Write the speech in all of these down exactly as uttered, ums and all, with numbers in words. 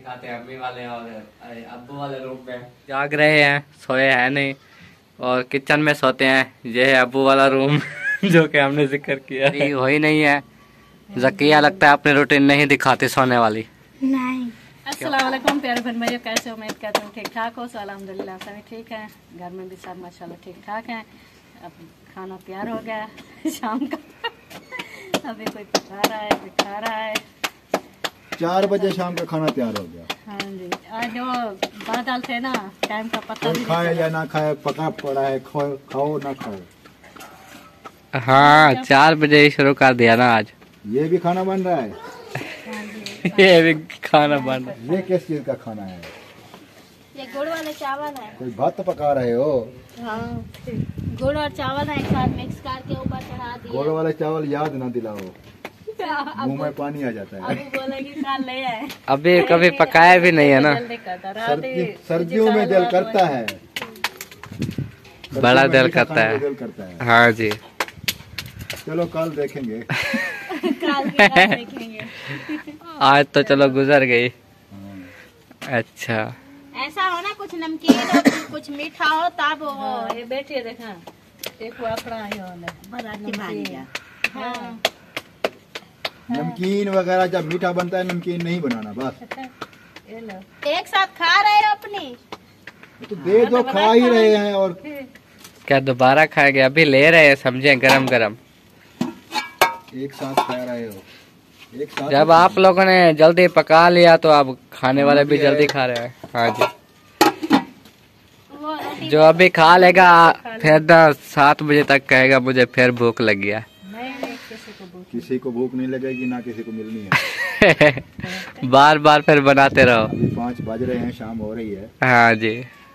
दिखाते हैं अम्मी वाले और अब्बू वाले रूम में। जाग रहे हैं, सोए हैं नहीं और किचन में सोते हैं। ये है अब्बू वाला रूम जो कि हमने जिक्र किया है। हो ही नहीं है ज़किया, लगता है अपनी रूटीन नहीं दिखाती सोने वाली। नहीं। अस्सलाम वालेकुम प्यारे बहन भाइयों, कैसे उम्मीद करते हैं ठीक ठाक हो। सो अल्हम्दुलिल्लाह सभी ठीक है, घर में भी सब माशाल्लाह ठीक ठाक हैं। अब खाना तैयार हो गया शाम का अभी कोई पका रहा है, कोई खा रहा है। चार बजे शाम का खाना तैयार हो गया। हाँ जी, आज जो बादल थे ना, टाइम का पता नहीं खाए या ना खाए, पका पड़ा है, खाओ खाओ ना खाओ। हाँ, चार बजे ही शुरू कर दिया ना आज। ये भी खाना बन रहा है। ये भी खाना बन रहा है। ये किस चीज का खाना है? ये गुड़ वाले चावल है। कोई भात पका रहे हो? हाँ, गुड़ और चावल है एक साथ मिक्स करके ऊपर चढ़ा दिया। गुड़ वाले चावल याद ना दिलाओ, मुंह में पानी आ जाता है। अभी बोलेगी कल ले आए। अभी कभी पकाया भी नहीं है ना। सर्दी, सर्दियों में दिल करता है, बड़ा दिल करता है। दिल करता है। हाँ जी, चलो कल देखेंगे। कल देखेंगे। आज तो चलो गुजर गई। अच्छा, ऐसा हो ना, कुछ नमकीन हो कुछ मीठा हो तब हो। ये बैठिए देखा, एक वापड़ा ही हो। हाँ, नमकीन वगैरह जब मीठा बनता है, नमकीन नहीं बनाना बस। एक साथ खा रहे हो अपनी तो दे दो, खा ही रहे हैं। और क्या दोबारा खाएंगे? अभी ले रहे हैं, समझे, गरम गरम। एक साथ खा रहे हो, एक साथ। जब आप लोगों ने जल्दी पका लिया तो अब खाने वाले भी जल्दी खा रहे हैं। हाँ जी, जो अभी खा लेगा फिर दस सात बजे तक कहेगा मुझे फिर भूख लग गया। किसी को भूख नहीं लगेगी ना, किसी को मिलनी है। बार बार फिर बनाते रहो। अभी पाँच बज रहे हैं, शाम हो रही है। हाँ जी,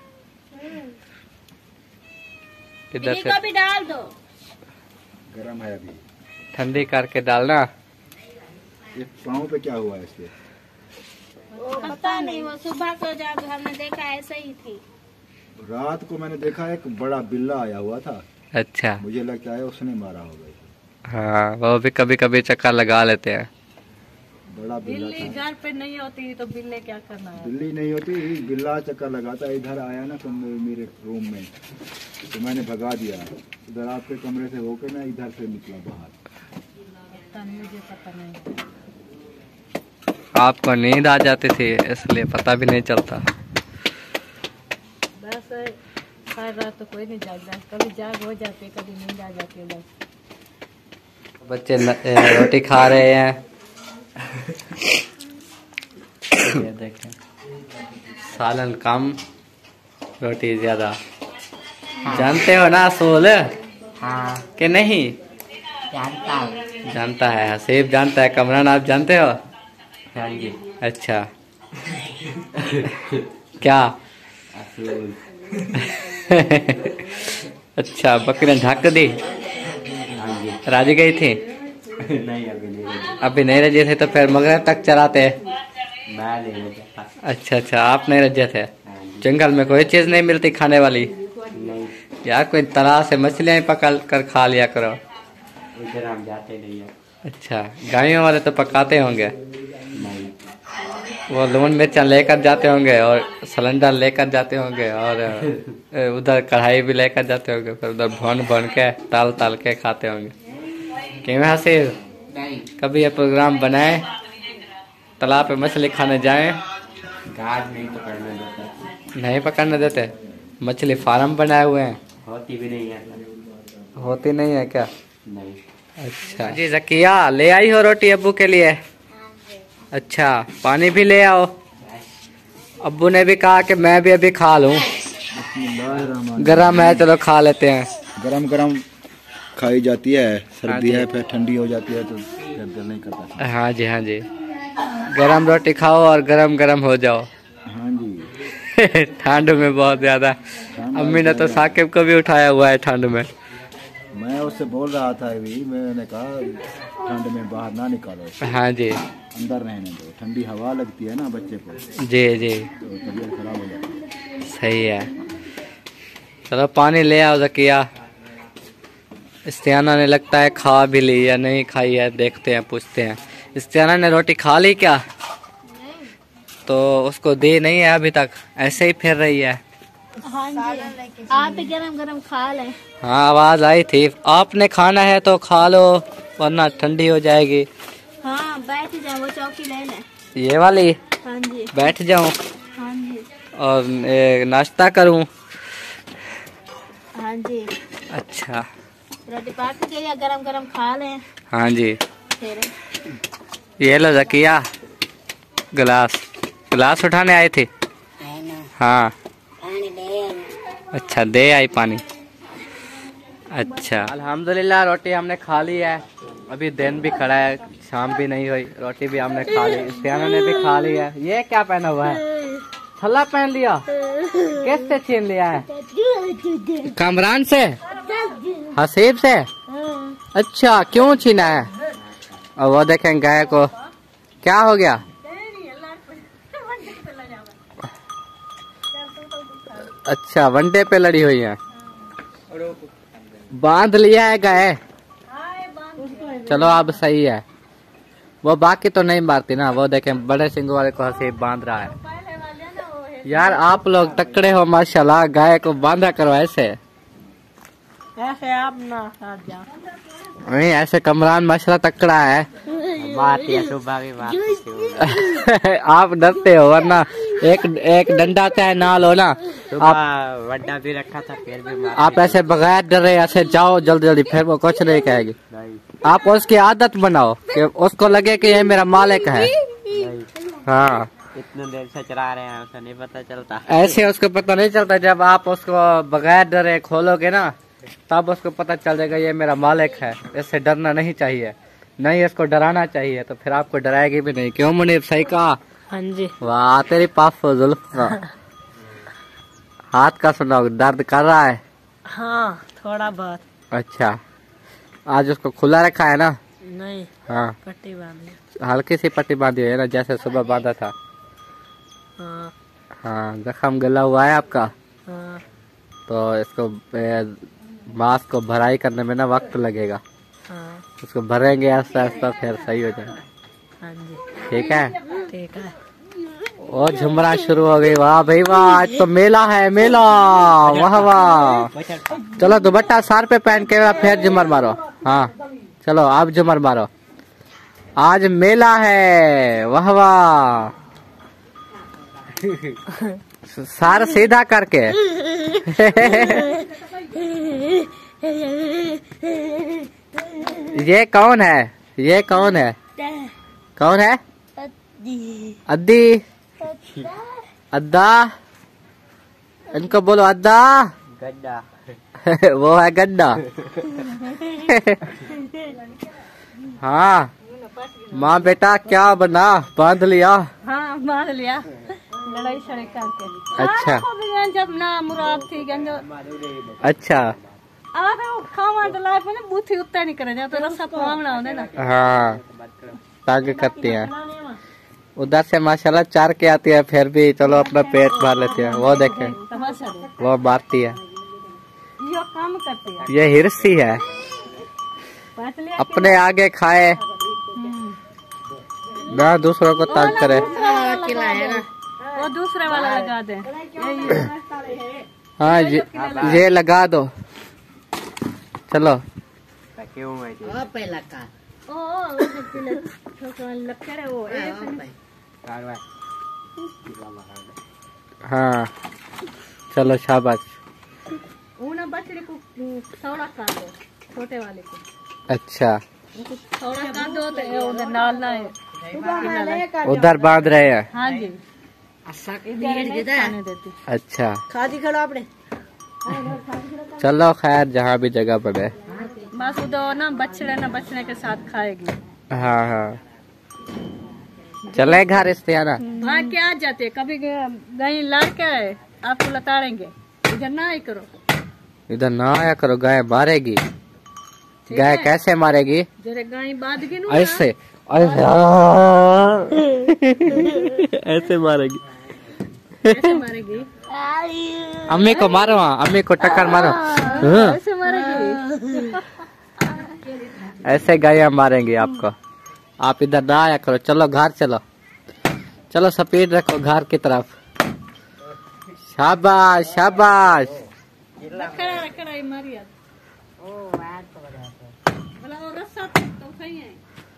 इधर से भी डाल दो, गरम है अभी, ठंडी करके डालना। ये पाँव पे क्या हुआ है इसके? पता नहीं, वो सुबह को जब हमने देखा ऐसे ही थी। रात को मैंने देखा एक बड़ा बिल्ला आया हुआ था। अच्छा, मुझे लगता है उसने मारा होगा। हाँ, वो भी कभी कभी चक्कर लगा लेते हैं। बड़ा बिल्ला बिल्ली था। घर पे नहीं होती तो बिल्ले क्या करना है? बिल्ली नहीं होती, बिल्ला चक्कर लगाता है। इधर आया ना मेरे रूम में तो मैंने भगा दिया। इधर आपके कमरे से होकर ना इधर से निकला बाहर। मुझे पता नहीं, आपको नींद आ जाती थी इसलिए पता भी नहीं चलता। बस सारी रात तो कोई नहीं जागता, कभी जाग हो जाती है, कभी नींद आ जाती है। बस बच्चे न, ए, रोटी खा रहे हैं। ये देखें, सालन कम रोटी ज्यादा। जानते हो ना सोल? हाँ कि नहीं जानता है? जानता है, हसीब जानता है, कमरान आप जानते हो? हाँ जी। अच्छा क्या? अच्छा, बकरी ढक दी, राजी गई थी? नहीं, अभी नहीं, अभी नहीं रजे थे तो फिर मगरब तक चराते। मैं नहीं रजा। अच्छा अच्छा, आप नहीं रजे थे। जंगल में कोई चीज नहीं मिलती खाने वाली? नहीं यार, कोई तालाब से मछलियाँ पकड़ कर खा लिया करो। इधर हम जाते नहीं है। अच्छा, गायों वाले तो पकाते होंगे? नहीं, वो लून मिर्चा लेकर जाते होंगे और सिलेंडर लेकर जाते होंगे और उधर कढ़ाई भी लेकर जाते होंगे, फिर उधर भन भन के ताल ताल के खाते होंगे। क्यों हसीब, कभी ये प्रोग्राम बनाए, तालाब पे मछली खाने जाएं? गाज नहीं पकड़ने देते। नहीं पकड़ने देते? मछली फार्म बनाए हुए हैं? होती भी नहीं है। होती नहीं है क्या? नहीं। अच्छा जी, ज़किया ले आई हो रोटी अब्बू के लिए? अच्छा, पानी भी ले आओ। अब्बू ने भी कहा कि मैं भी अभी खा लूं। गरम है, चलो खा लेते हैं। गरम गरम खाई जाती है, सर्दी है फिर ठंडी हो जाती है तो फिर दिल नहीं करता। हाँ जी, हाँ जी, गरम रोटी खाओ और गरम गरम हो जाओ। हाँ जी। ठंड में बहुत ज्यादा, अम्मी ने तो साकिब को भी उठाया हुआ है ठंड में। मैं उससे बोल रहा था अभी, मैंने कहा ठंड में बाहर ना निकालो। हाँ जी, अंदर रहने दो, ठंडी हवा लगती है ना बच्चे को। जी जी, तो तबीयत खराब हो जाती है। सही है। चलो पानी ले आओ ज़किया। इस्तियाना ने लगता है खा भी ली या नहीं खाई है, देखते हैं, पूछते हैं। इस्तियाना ने रोटी खा ली क्या? तो उसको दे नहीं है अभी तक, ऐसे ही फिर रही है। हाँ जी, आप भी गरम गरम खा लें। हाँ आवाज आई थी, आपने खाना है तो खा लो वरना ठंडी हो जाएगी। हाँ बैठ जाओ, वो चौकी ले लें। ये वाली? हाँ जी। बैठ जाऊं? हाँ जी। और ए, नाश्ता करूं? हाँ जी। अच्छा, रोटी पाक के या गरम गरम खा लें। हाँ जी। फिर ये लो जकिया, गिलास गिलास उठाने आए थे? हाँ। अच्छा, दे आई पानी। अच्छा, अल्हम्दुलिल्लाह रोटी हमने खा ली है। अभी दिन भी खड़ा है, शाम भी नहीं हुई, रोटी भी हमने खा ली, सियाना ने भी खा ली है। ये क्या पहना हुआ है? छल्ला पहन लिया? किससे छीन लिया है? कामरान से? हसीब से? अच्छा, क्यों छीना है? और वो देखें गाय को क्या हो गया? अच्छा, वनडे पे लड़ी हुई है। बांध लिया है गाय? चलो अब सही है। वो बाकी तो नहीं मारती ना, वो देखें बड़े सिंगों वाले को हसीब बांध रहा है। यार आप लोग तकड़े हो माशाल्लाह, गाय को बांधा करो ऐसे। ऐसे आप ना जाओ। नहीं, ऐसे कमरान माशाल्लाह तकड़ा है। बात है सुबह की बात। आप डरते हो, वरना एक एक डंडा चाहे ना लो ना, आप वड्डा भी रखा था फिर भी आप ऐसे बगैर डरे ऐसे जाओ जल्दी जल्दी, फिर वो कुछ नहीं कहेगी। आप उसकी आदत बनाओ कि उसको लगे कि ये मेरा मालिक है। हाँ, इतने देर से चला रहे हैं, उसे नहीं पता चलता। ऐसे उसको पता नहीं चलता, जब आप उसको बगैर डरे खोलोगे ना तब उसको पता चल जाएगा ये मेरा मालिक है। इससे डरना नहीं चाहिए, नहीं इसको डराना चाहिए, तो फिर आपको डराएगी भी नहीं। क्यों मुनीब, सही कहा? हाँ जी। वाह, तेरी पाफ जुल्फ हाथ का सुनाओ, दर्द कर रहा है? हाँ थोड़ा बहुत। अच्छा, आज उसको खुला रखा है ना? नहीं, हाँ, पट्टी बांधी। हल्की सी पट्टी बांधी है ना, जैसे सुबह बांधा था। हाँ हाँ, जख्म गला हुआ है आपका, हाँ। तो इसको मांस को भराई करने में ना वक्त लगेगा। हाँ उसको भरेंगे आस्ता आस्ता, फिर सही हो जाएगा। हाँ जी, ठीक है? ठीक है। और झुमरा शुरू हो गई। वाह भाई वाह, आज तो मेला है, मेला। वाह वाह, चलो दुपट्टा सार पे पहन के फिर झुमर मारो। हाँ चलो, आप झुमर मारो, आज मेला है। वाह वाह, सार सीधा करके। ये कौन है? ये कौन है? कौन है? अद्दी, अद्दा, इनको बोलो अद्दा। गड्ढा। वो है गड्ढा। हाँ माँ बेटा क्या बना, बांध लिया? हाँ बांध लिया, लड़ाई शड़ाई करके। अच्छा, जब ना मुराद थी गंजो। अच्छा, आप वो खावा डला पे ना बूथी उत्ता नहीं करे, तो रस्सा पावना होने ना। हाँ तंग करती है। उधर से माशाल्लाह चार के आती है, फिर भी चलो अपना पेट भर लेती है। वो देखे, वो मारती है, ये काम करती है, ये हिरसी है, अपने आगे खाए ना दूसरों को तंग करे। वो दूसरे वाला लगा दे। हाँ ये, ये लगा दो, चलो। क्यों है जी? पहला का ओ वो छोटे लक्कड़ है वो। हाँ चलो शाबाश। वो ना बछड़ी को थोड़ा काट दो, छोटे वाले को। अच्छा, थोड़ा काट दो तो उधर नाल ना है, उधर बांध रहे हैं। हाँ जी, अच्छा खादी खड़ा आपने। चलो खैर, जहाँ भी जगह पड़े। बस उधर ना बछड़े ना बछड़े के साथ खाएगी। हाँ हाँ, चले घर इस्तियाना। हाँ क्या जाते, कभी गई लड़के आपको लताड़ेंगे, इधर ना ही करो, इधर ना आया करो, गाय मारेगी। गाय कैसे मारेगी? जरे गाय बांध के ना ऐसे ऐसे ऐसे मारेगी, ऐसे मारेगी। अम्मी को मारो, अम्मी को टक्कर मारो। हाँ, ऐसे मारेगी। ऐसे गाय मारेंगी आपको। आप इधर ना आया करो, चलो घर चलो। चलो स्पीड रखो घर की तरफ। शाबाश शाबाश। खड़ा खड़ा ही मारिया। ओ बात तो बड़ा बोला वो रस्सा तो सही है।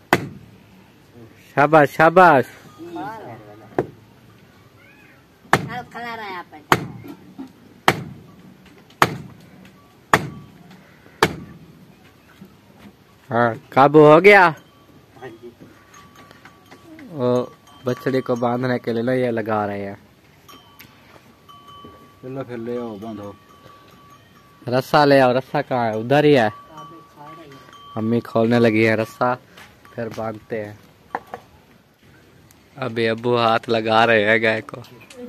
शाबाश शाबाश। है खला रहा है आप हाँ काबू हो गया। वो बछड़ी को बांधने के लिए ना ये लगा रहे हैं। चलो फिर ले आओ बांधो। रस्सा ले आओ। रस्सा कहाँ है? उधर ही है। अम्मी खोलने लगी है रस्सा, फिर बांधते हैं। अभी अब्बू हाथ लगा रहे हैं गाय को।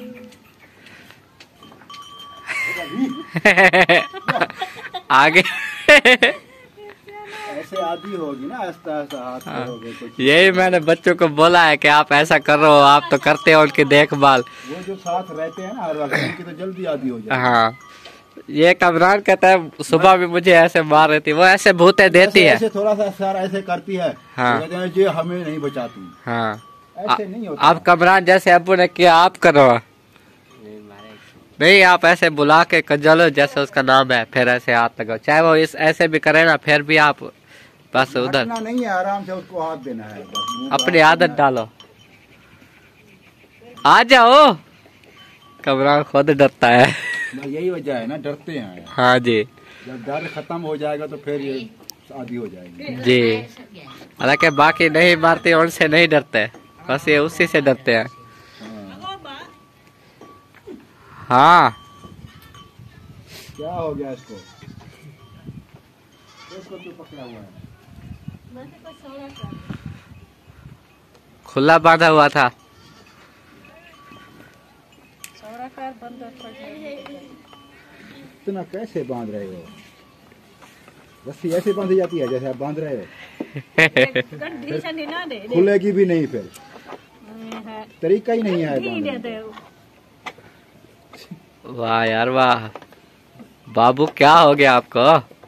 आगे ऐसे आदि होगी ना, आस्ता आस्ता हाथ करोगे कुछ। यही मैंने बच्चों को बोला है कि आप ऐसा करो, आप तो करते हो उनकी देखभाल। वो जो साथ रहते हैं ना हर वक्त, उनकी तो जल्दी आदि हो जाए। हाँ ये कमरान कहता है सुबह भी मुझे ऐसे मार रही थी, वो ऐसे भूते देती है। ऐसे थोड़ा सा सर ऐसे करती है। हाँ। कहते हैं ये हमें नहीं बचाती। हाँ ऐसे नहीं होता। आप कमरान जैसे अब्बू ने किया आप करो। नहीं आप ऐसे बुला के कजलो जैसे उसका नाम है, फिर ऐसे हाथ लगाओ। चाहे वो इस ऐसे भी करे ना, फिर भी आप बस उधर नहीं है, आराम से उसको हाथ देना है। अपनी आदत डालो। आ जाओ। कमरान खुद डरता है। यही वजह है ना, डरते हैं। हाँ जी। जब डर खत्म हो जाएगा तो फिर ये आदि हो जाएगी। जी हालांकि बाकी नहीं मारते उनसे नहीं डरते, बस ये उसी से डरते हैं। हाँ क्या हो गया इसको? इसको क्यों पकड़ा हुआ है? खुला बांधा हुआ था। इतना कैसे बांध रहे हो? रस्सी ऐसे बांधी जाती है जैसे आप बांध रहे हो। खुलेगी भी नहीं, फिर तरीका ही नहीं है। वाह यार वाह। बाबू क्या हो गया आपको?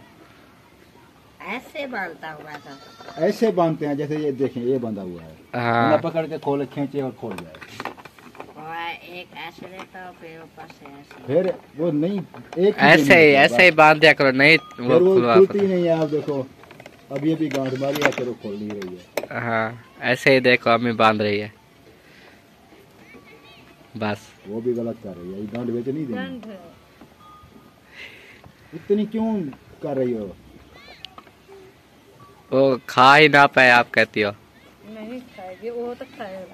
ऐसे बांधता हुआ था। ऐसे बांधते हैं जैसे ये देखें, ये बंधा हुआ है। हाँ पकड़ के खोले, खींचे और खोल जाए। एक ऐसे रहता फिर ऊपर से ऐसे। फिर वो नहीं, एक ऐसे ही ऐसे ही बांध दिया करो, नहीं वो वो खुलवा खुलती नहीं है। आप देखो अभी अभी गांठ मारी है, फिर वो खोल नहीं रही है। हाँ ऐसे ही देखो अम्मी बांध रही है बस। वो भी गलत कर रही है, ये गांठ बेच नहीं देनी। इतनी क्यों कर रही हो? वो खा ही ना पाए आप कहती हो। नहीं खाएगी वो तो खाएगा।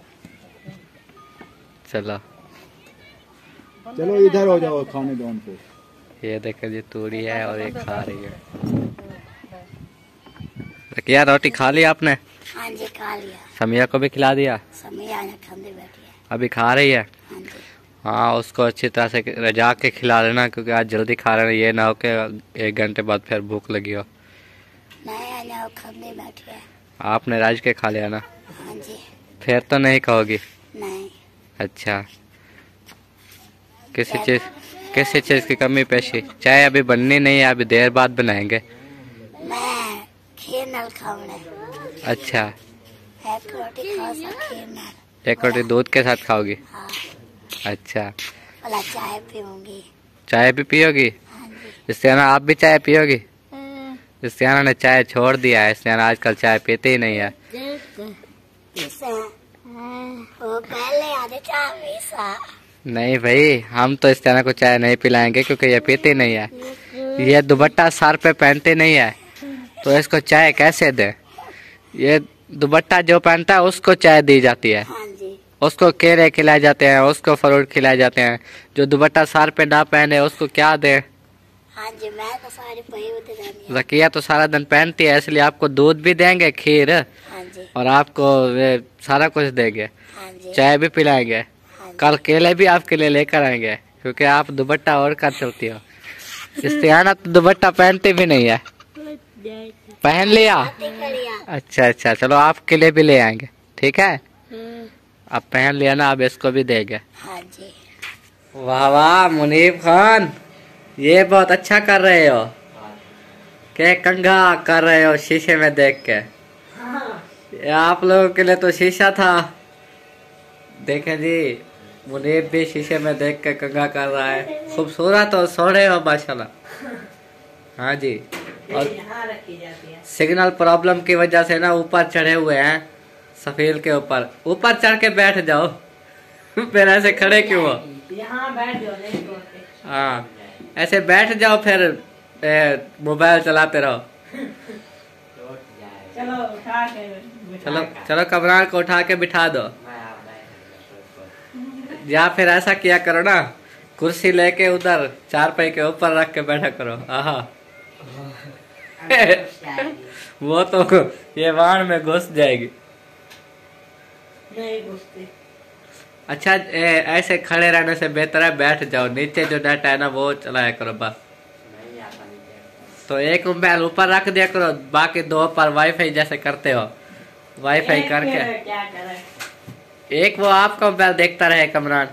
चलो चलो इधर हो जाओ, खाने दो उनको। ये देखो जी तूड़ी है और ये खा रही है। क्या रोटी खा ली आपने? हाँ जी खा लिया। समिया को भी खिला दिया? समिया खाने बैठी है। अभी खा रही है? हाँ जी। हाँ उसको अच्छी तरह से रजा के खिला लेना, क्योंकि आज जल्दी खा रहे हैं। ये ना हो कि एक घंटे बाद फिर भूख लगी हो। नहीं नहीं खाने बैठी है। आपने राज के खा लिया ना? हाँ जी। फिर तो नहीं कहोगी? नहीं। अच्छा किसी चीज किसी चीज की कमी पेशी? चाय अभी बननी नहीं है, अभी देर बाद बनाएंगे। मैं खीर नाल खाऊंगा। अच्छा एक रोटी खा खीर नाल। एक रोटी दूध के साथ खाओगी? हाँ। अच्छा वाला चाय पीऊंगी। चाय भी पियोगी? हाँ जी। इस्तियाना आप भी चाय पियोगी? इस्तियाना ने चाय छोड़ दिया है, इस्तियाना आजकल चाय पीते ही नहीं है। वो पहले आधे चाय पीसा। नहीं भाई हम तो इस्तियाना को चाय नहीं पिलाएंगे, क्योंकि ये पीते नहीं है। ये दुपट्टा सर पे पहनते नहीं है, तो इसको चाय कैसे दे? ये दुपट्टा जो पहनता है उसको चाय दी जाती है। हाँ जी। उसको केले खिलाए जाते हैं, उसको फ्रूट खिलाए जाते हैं। जो दुपट्टा सर पे ना पहने उसको क्या दे? हाँ जी मैं तो सारी पही होते जानी। रकिया तो सारा दिन पहनती है, इसलिए आपको दूध भी देंगे, खीर, हाँ जी। और आपको सारा कुछ देंगे, हाँ जी। चाय भी पिलाएंगे। हाँ जी। कल केले भी आपके लिए लेकर आएंगे, क्योंकि आप दुपट्टा और कर चलती हो। इस्तियाना तो दुपट्टा पहनती भी नहीं है। पहन लिया? अच्छा अच्छा चलो आपके लिए भी ले आएंगे, ठीक है? अब पहन लिया ना, अब इसको भी देंगे। हाँ जी। वाह वाह मुनीब खान, ये बहुत अच्छा कर रहे हो। क्या कंघा कर रहे हो शीशे में देख के? ये आप लोगों के लिए तो शीशा था, देखें जी, मुनीब भी शीशे में देख के कंघा कर रहा है। खूबसूरत और सोने हो माशाल्लाह। हाँ जी। और सिग्नल प्रॉब्लम की वजह से ना ऊपर चढ़े हुए हैं सफील के ऊपर। ऊपर चढ़ के बैठ जाओ। फिर ऐसे खड़े क्यों हो? यहाँ बैठ जाओ। हाँ, ऐसे बैठ जाओ, फिर मोबाइल चलाते रहो। चलो उठा के चलो चलो कमरान को उठा के बिठा दो। या फिर ऐसा किया करो ना, कुर्सी लेके उधर चारपाई के ऊपर रख के बैठा करो। आहा। वो तो ये वाण में घुस जाएगी। नहीं घुसती। अच्छा, ए, ऐसे खड़े रहने से बेहतर है बैठ जाओ। नीचे जो नेट है ना वो चलाया करो बस। तो एक मोबाइल ऊपर रख दिया करो, बाकी दो पर वाईफाई जैसे करते हो, वाईफाई करके। क्या करें? एक वो आपका मोबाइल देखता रहे कमरान।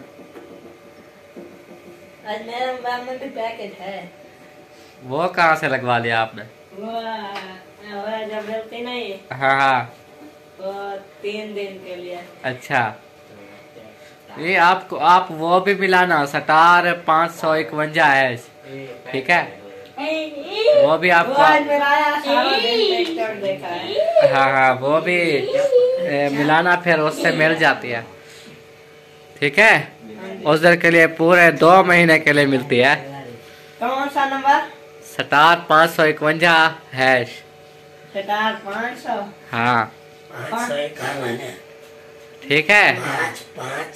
आज मेरे मोबाइल में भी पैकेज है। वो कहाँ से लगवा लिया आपने? वो वो जब मिलती नहीं, हाँ हाँ। वो तीन दिन के लिए। अच्छा, ये आपको आप वो भी मिलाना, स्टार पाँच सौ इकवंजा है, ठीक है? वो भी आपको, वो आज मेरा आया, सारा दिन टिकटॉक देखा है। हाँ हाँ, वो भी ए, मिलाना, फिर उससे मिल जाती है, ठीक है? उस दिन के लिए पूरे दो महीने के लिए मिलती है। कौन सा नंबर? स्टार पाँच सौ इकवंजा हैश। स्टार पाँच सौ। हाँ पाँच सौ इक्यावन है। ठीक है, पाँच पाँच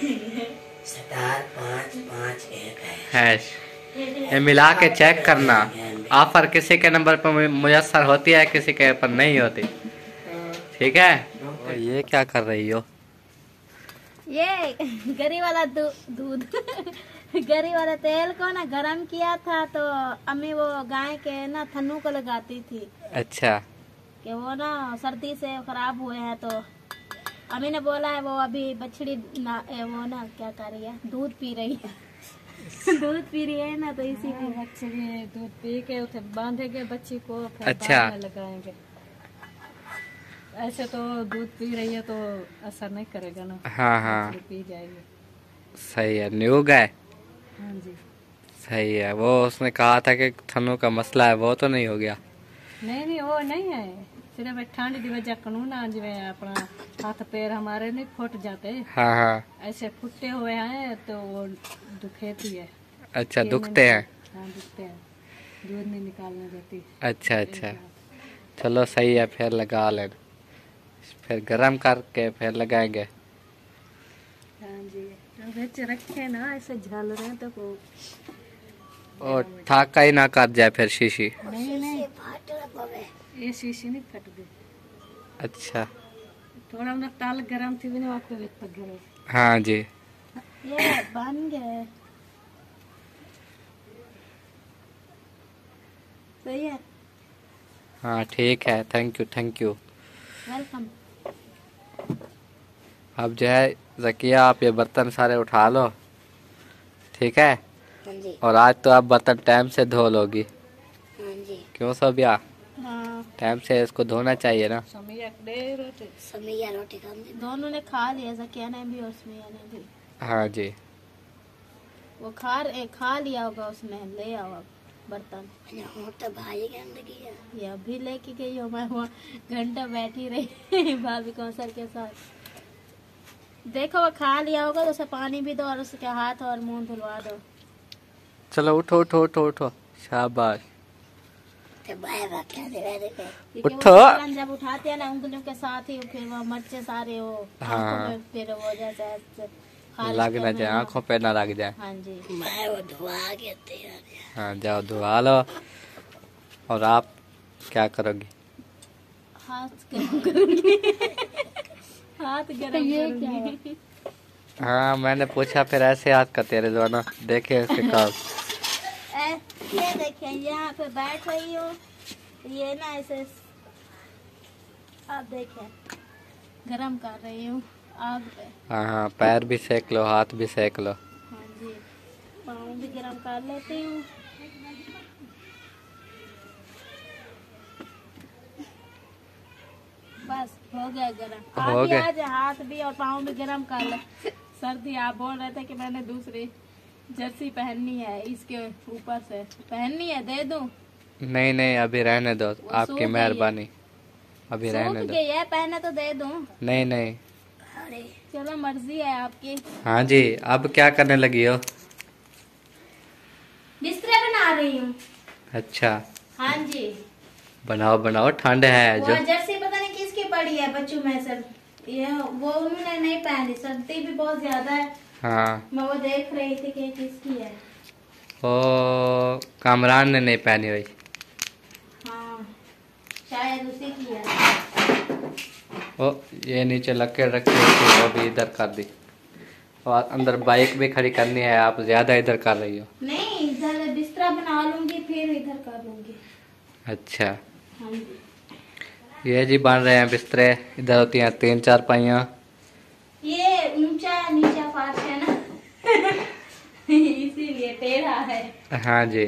स्टार पाँच पाँच एक है। हैश ये मिला के चेक करना। ऑफर किसी के नंबर पर मुयस्सर होती है, किसी के पर नहीं होती, ठीक है? तो ये क्या कर रही हो? ये गरी वाला दूध गरी वाला तेल को ना गरम किया था, तो अम्मी वो गाय के ना थन्नू को लगाती थी। अच्छा, कि वो ना सर्दी से खराब हुए हैं, तो अम्मी ने बोला है वो अभी बछड़ी ना वो ना क्या कर रही है, दूध पी रही है। दूध पी रही है ना, तो इसीलिए बच्चे दूध पी के उसे बांधेंगे बच्ची को, फिर अच्छा। बाद में लगाएंगे। ऐसे तो दूध पी रही है तो असर नहीं करेगा ना। हाँ हाँ, पी जाएगी। सही है। न्यू गाय, हाँ जी। सही है। वो उसने कहा था कि थनों का मसला है, वो तो नहीं हो गया? नहीं नहीं, वो नहीं है, सिर्फ ठंड की वजह कानून आ जिवे अपना हाथ पैर हमारे नहीं फुट जाते। हाँ हाँ। ऐसे फुटे हुए हैं तो वो दुखेती है। अच्छा, दुखते हैं? हाँ दुखते हैं, दूध नहीं निकालने देती। अच्छा अच्छा, चलो सही है, फिर लगा लेना, फिर गरम करके फिर लगाएंगे। हाँ जी, तो बेच रखे ना ऐसे झल रहे हैं तो वो और ठाका ही ना कर जाए फिर शीशी। नहीं नहीं, ये शीशी नहीं फट गई। अच्छा, थोड़ा उन्हें ताल गरम थी भी नहीं, आपको भी गए। हाँ जी। ये बन गए। सही है, हाँ ठीक है, thank you thank you. Welcome. अब जो है ज़किया, आप ये बर्तन सारे उठा लो, ठीक है? हाँ जी। और आज तो आप बर्तन टाइम से धो लोगी, हाँ जी। क्यों सोबिया? हाँ, टाइम से इसको धोना चाहिए ना। समिया दे रोटी। समिया रोटी खाने दोनों ने खा लिया, जकिया ने भी और समिया ने भी। हाँ जी, वो खा ए, खा लिया होगा उसने, ले आओ अब बर्तन। तो भाई गंदगी है, ये अभी लेके गई हो, मैं वहाँ घंटा बैठी रही भाभी कौशल के साथ। देखो वो खा लिया होगा तो उसे पानी भी दो और उसके हाथ और मुंह धुलवा दो। चलो उठो उठो उठो उठो, शाबाश। उठो। जब उठाते हैं ना उंगलियों के साथ ही, फिर वो मिर्चे सारे वो हाँ। आंखों में फिर वो जैसे खारिश लग ना करने जाए, में। आंखों पे ना लग जाए। हाँ जी, मैं वो धुआ के हाँ, जाओ धुआ लो। और आप क्या करोगी? हाथ गरम करूंगी हाथ गरम करूंगी। हाँ, मैंने पूछा फिर ऐसे हाथ का तेरे दोनों देखे इसके काम। ए, ये देखिए यहाँ पे बैठ रही हो, ये ना ऐसे आप देखें गरम कर रही हूँ आग पे। हाँ हाँ, पैर भी सेक लो, हाथ भी सेक लो। हाँ जी, पाँव भी गरम कर लेती हूँ। बस बस हो गया गर्म। हो आप भी गए। आज हाथ भी और पाँव भी गर्म कर ले। सर्दी आप बोल रहे थे कि मैंने दूसरी जर्सी पहननी है, इसके ऊपर से पहननी है, दे दूं? नहीं नहीं अभी रहने दो, वो आपकी सूख गई है। मेहरबानी, अभी रहने सूख दो। गई है, पहने तो दे दूं? नहीं नहीं। चलो मर्जी है आपकी। हाँ जी, अब क्या करने लगी हो? बिस्तरे बना रही हूँ। अच्छा हाँ जी। बनाओ बनाओ, ठंड है वो जो। जर्सी पता नहीं किसकी पड़ी है बच्चों में सब, ये वो उन्होंने नहीं पहनी, सर्दी भी बहुत ज्यादा है। हाँ मैं वो देख रही थी कि किसकी है। ओ कामरान ने नहीं पहनी हुई। हाँ शायद उसी की है। ओ ये नीचे लकीर रखी हुई थी, वो भी इधर कर दी। और अंदर बाइक भी खड़ी करनी है, आप ज्यादा इधर कर रही हो। नहीं, इधर बिस्तरा बना लूंगी फिर इधर कर लूंगी। अच्छा हाँ जी। ये जी बन रहे हैं बिस्तरे, इधर होती हैं तीन चार पाइयाँ। ये ऊंचा नीचा फर्श है ना इसीलिए टेढ़ा है। हाँ जी।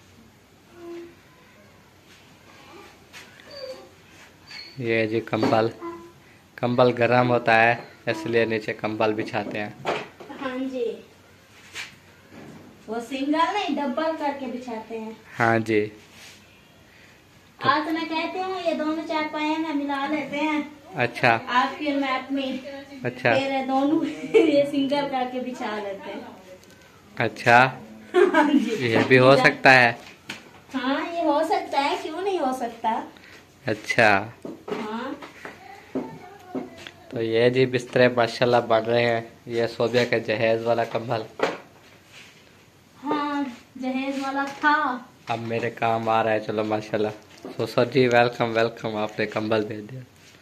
ये जी कंबल, कंबल गर्म होता है इसलिए नीचे कंबल बिछाते हैं। हाँ जी, वो सिंगल नहीं डबल करके बिछाते हैं। हाँ जी। आज मैं कहते हैं ये दोनों चार पाए ना मिला लेते हैं, अच्छा आपकी और मैं अपनी, अच्छा फिर दोनों ये सिंगल करके बिछा लेते हैं। अच्छा, हाँ जी। ये भी हो सकता है। हाँ ये हो सकता है, क्यों नहीं हो सकता। अच्छा हाँ तो ये जी बिस्तरे माशाल्लाह बन रहे हैं। ये सोबिया का जहेज वाला कंबल हाँ जहेज वाला था। अब मेरे काम आ रहा है। चलो माशाल्लाह। तो सर जी वेलकम वेलकम, आपने कंबल दे दिया।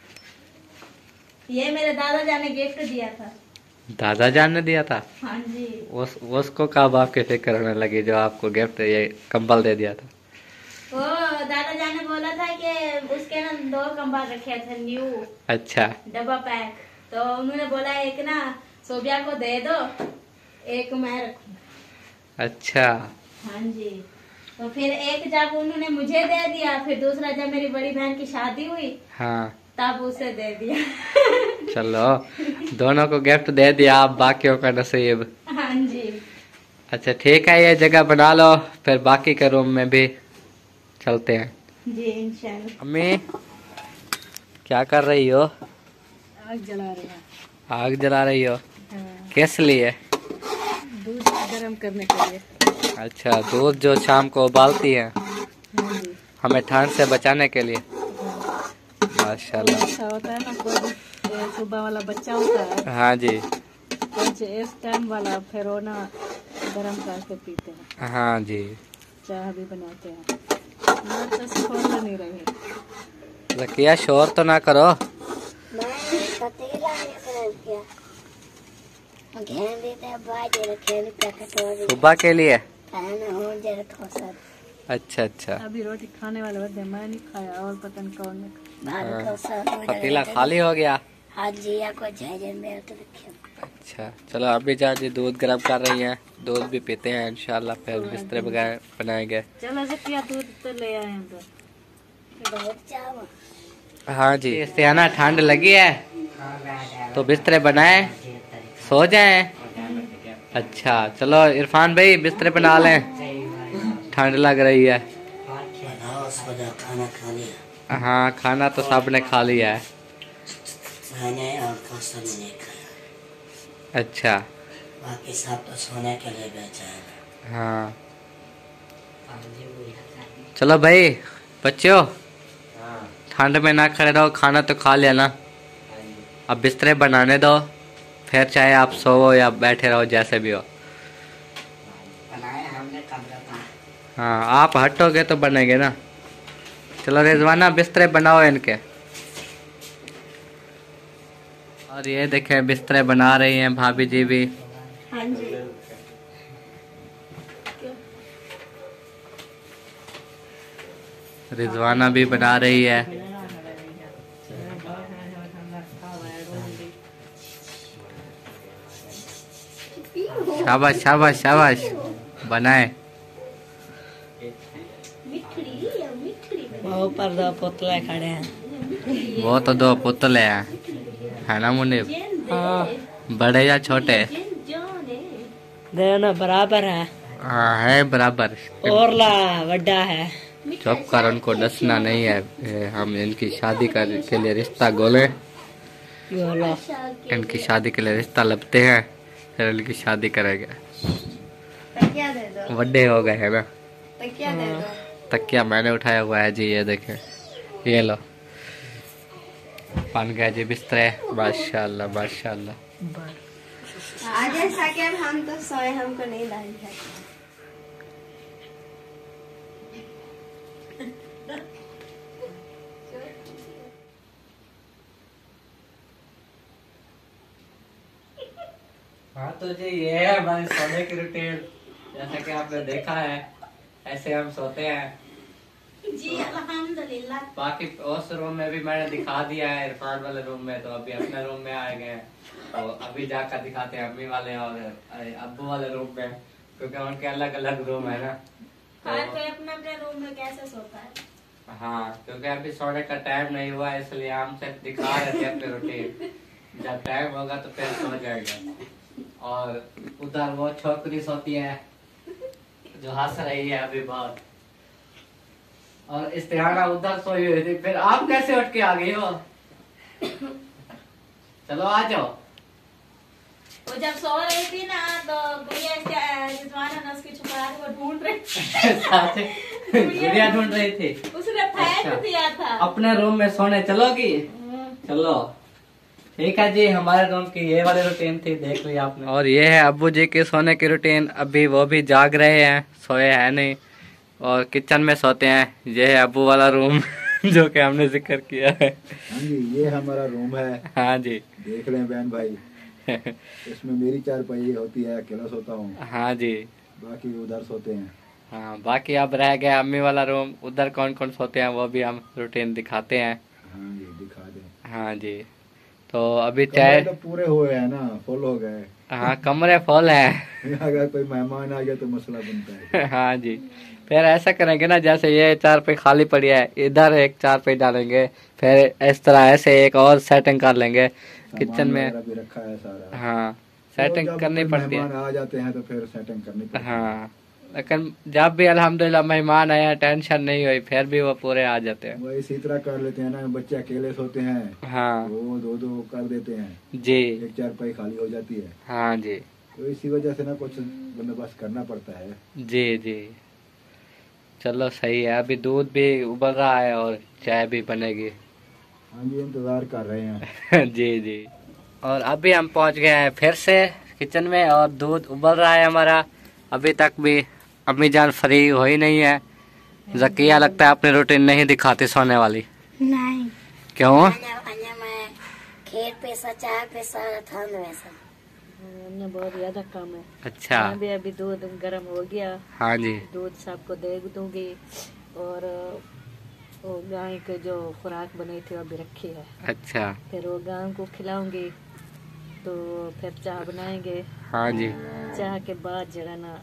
ये मेरे दादा जान ने गिफ्ट दिया था। दादा जान ने दिया था? हाँ जी। उस उसको कब आपके फिक्र होने लगी जो आपको गिफ्ट ये कंबल दे दिया था? वो दादा जान ने बोला था कि उसके ना दो कंबल रखे थे न्यू, अच्छा डब्बा पैक, तो उन्होंने बोला एक ना सोबिया को दे दो, एक मैं रखूंगा। अच्छा हाँ जी। तो फिर एक जब उन्होंने मुझे दे दिया, फिर दूसरा जब मेरी बड़ी बहन की शादी हुई हाँ तब उसे दे दिया। चलो दोनों को गिफ्ट दे दिया, आप बाकियों का नसीब। हाँ जी। अच्छा ठीक है, ये जगह बना लो, फिर बाकी के रूम में भी चलते हैं। जी इंशाल्लाह। अम्मी क्या कर रही हो? आग जला रहे हैं। आग जला रही हो? हाँ, किस लिए? दूध गर्म करने के लिए। अच्छा, दूध जो शाम को उबालती है हाँ जी। हमें ठंड से बचाने के लिए। माशाल्लाह। अच्छा होता है ना, कोई ये सुबह वाला बच्चा होता है, हाँ जी। कुछ इस टाइम वाला फिर वो ना गर्म करके पीते हैं, हाँ जी। चाय भी बनाते हैं। मैं तो छोड़ नहीं रही। रकिया शोर तो ना करो। सुबह के लिए? अच्छा अच्छा। अभी रोटी खाने वाले बच्चे, मैं नहीं खाया और पता नहीं कौन ने। पतीला खाली हो गया? तो अच्छा चलो, अभी जा जी दूध गर्म कर रही हैं, दूध भी पीते हैं इंशाल्लाह, फिर बिस्तरे वगैरह बनाएंगे। चलो सकिया दूध तो ले आए हैं तो। हाँ जी। सियाना ठंड लगी है तो बिस्तरे बनाए, सो जाएं। अच्छा चलो इरफान भाई बिस्तरे बना लें, ठंड लग रही है। खाना खा लिया? हाँ खाना तो सब ने खा लिया है। मैंने और कौशल ने नहीं खाया। अच्छा बाकी सब तो सोने के लिए बेचा है। हाँ चलो भाई बच्चों, ठंड में ना खड़े रहो, खाना तो खा लिया ना, अब बिस्तरे बनाने दो, फिर चाहे आप सोओ या बैठे रहो जैसे भी हो। बनाया हमने कमरा था। हाँ आप हटोगे तो बनेंगे ना। चलो रिजवाना बिस्तरे बनाओ इनके। और ये देखें बिस्तरे बना रही हैं भाभी जी भी। हाँ जी। रिजवाना भी बना रही है। शाबाश शाबाश शाबाश, बनाए। मिठड़ी या मिठड़ी वो ऊपर दो पुतले खड़े हैं। वो तो दो पुतले हैं, है ना मुनीब? हाँ बड़े या छोटे? दोनों बराबर है। हाँ है बराबर। और ला बड़ा है। चुप कर, उनको डसना नहीं है। ए, हम इनकी शादी कर के लिए रिश्ता गोले, इनकी शादी के लिए रिश्ता लपते हैं, फिर इनकी शादी करेंगे। बड़े हो गए है ना। तकिया मैंने उठाया हुआ है जी, ये देखें, ये लो बन गया जी बिस्तरे। माशाल्लाह माशाल्लाह। आज साकिब हम तो सोए, हमको नहीं लाइन है। हाँ तो जी ये है हमारे सोने की रूटीन। जैसा कि आपने देखा है ऐसे हम सोते हैं जी अल्हम्दुलिल्लाह। बाकी उस रूम में भी मैंने दिखा दिया है, इरफान वाले रूम में। तो अभी अपने रूम में आए गए, तो अभी जाकर दिखाते हैं अम्मी वाले और अब्बू वाले रूम में, क्योंकि उनके अलग अलग रूम है ना। हर कोई अपने अपने रूम में कैसे सोता है। हाँ क्योंकि अभी सोने का टाइम नहीं हुआ, इसलिए हम से दिखा रहे थे अपने रूटीन। जब टाइम होगा तो फिर सो जाएंगे। और उधर वो छोकरी सोती है जो हंस रही है अभी बहुत, और इस्तेहाना उधर सोई हुई थी। फिर आप कैसे उठ के आ गई हो? चलो आ जाओ। वो जब सो रही थी ना तो गुड़िया ने उसकी छुपा वो ढूंढ रही गुड़िया ढूंढ रही थी, उसने फेंक अच्छा। दिया था। अपने रूम में सोने चलोगी? चलो ठीक है जी। हमारे रूम की ये वाली रूटीन थी, देख ली आपने। और ये है अब्बू जी की सोने की रूटीन। अभी वो भी जाग रहे हैं, सोए हैं नहीं, और किचन में सोते हैं। ये है अब्बू वाला रूम जो कि हमने जिक्र किया है। हाँ जी ये हमारा रूम है। हाँ जी देख लें बहन भाई, इसमें मेरी चारपाई होती है, अकेला सोता हूँ। हाँ जी बाकी उधर सोते हैं। हाँ बाकी अब रह गया अम्मी वाला रूम, उधर कौन कौन सोते हैं वो भी हम रूटीन दिखाते हैं। हाँ जी दिखा दें। हाँ जी तो अभी चाय तो पूरे हुए हैं ना, फुल हो गए। हाँ कमरे फुल हैं। अगर कोई मेहमान आ गया तो मसला बनता है। हाँ जी फिर ऐसा करेंगे ना, जैसे ये चार पे खाली पड़ी है, इधर एक चार पे डालेंगे, फिर इस तरह ऐसे एक और सेटिंग कर लेंगे किचन में। भी रखा है सारा। हाँ सेटिंग तो करनी पड़ती है। मेहमान आ जाते हैं तो फिर सेटिंग करनी पड़ती है। हाँ लेकिन जब भी अल्हम्दुलिल्लाह मेहमान आया टेंशन नहीं हुई, फिर भी वो पूरे आ जाते हैं। वो इसी तरह कर लेते हैं ना, बच्चे अकेले सोते हैं। हाँ वो दो दो कर देते हैं जी। एक चारपाई खाली हो जाती है। हाँ जी तो इसी वजह से ना कुछ बंदोबस्त करना पड़ता है। जी जी चलो सही है। अभी दूध भी उबल रहा है और चाय भी बनेगी। हाँ जी इंतजार कर रहे हैं। जी जी और अभी हम पहुंच गए हैं फिर से किचन में, और दूध उबल रहा है हमारा। अभी तक भी अम्मी जान फ्री हो ही नहीं है। जकिया लगता है अपनी रूटीन नहीं दिखाती सोने वाली। नहीं क्यों? मैं खेत पैसा चाय पैसा ठंड वैसा बहुत ज्यादा कम है। अच्छा अभी अभी दूध गर्म हो गया। हाँ जी दूध सबको दे दूंगी, और वो गाय के जो खुराक बनी थी वो भी रखी है। अच्छा फिर वो गाय को खिलाऊंगी, तो फिर चाय बनाएंगे। हाँ जी चाय के बाद जरा ना,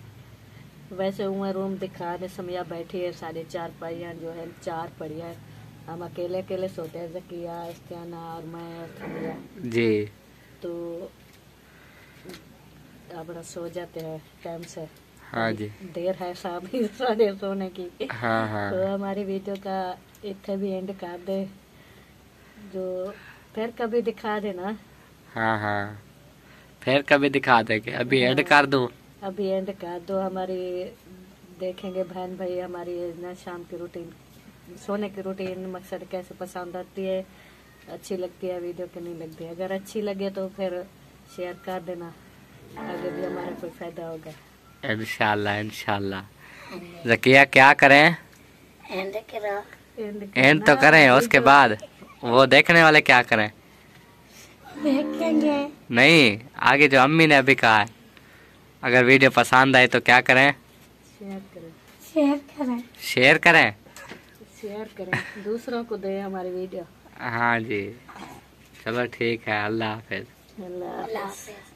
वैसे वहाँ रूम दिखा दे, समया बैठी है, साढ़े चार पाइयाँ जो है चार पड़ी है। हम अकेले अकेले सोते हैं, जकिया इस्तियाना और मैं और समया। जी तो अपना सो जाते हैं टाइम से। हाँ जी देर है साहब साढ़े सोने की। हाँ हाँ तो हमारी वीडियो का इतने भी एंड कर दे, जो फिर कभी दिखा देना। हाँ हाँ फिर कभी दिखा देंगे। अभी एड कर दूँ? अभी एंड कर दो। हमारी देखेंगे बहन भाई हमारी ना शाम की रूटीन, सोने की रूटीन मकसद कैसे पसंद आती है, अच्छी लगती है वीडियो की नहीं लगती है। अगर अच्छी लगे तो फिर शेयर कर देना, आगे भी हमारा कोई फायदा होगा। इंशाल्लाह इंशाल्लाह। जकिया क्या करें? एंड करो। एंड तो करें, उसके बाद वो देखने वाले क्या करें? देखेंगे नहीं, आगे जो अम्मी ने अभी कहा है, अगर वीडियो पसंद आए तो क्या करें? शेयर करें। शेयर करें। शेयर करें शेयर करें, दूसरों को दे हमारी वीडियो। हाँ जी चलो ठीक है। अल्लाह हाफिज। अल्लाह अल्लाह हाफिज।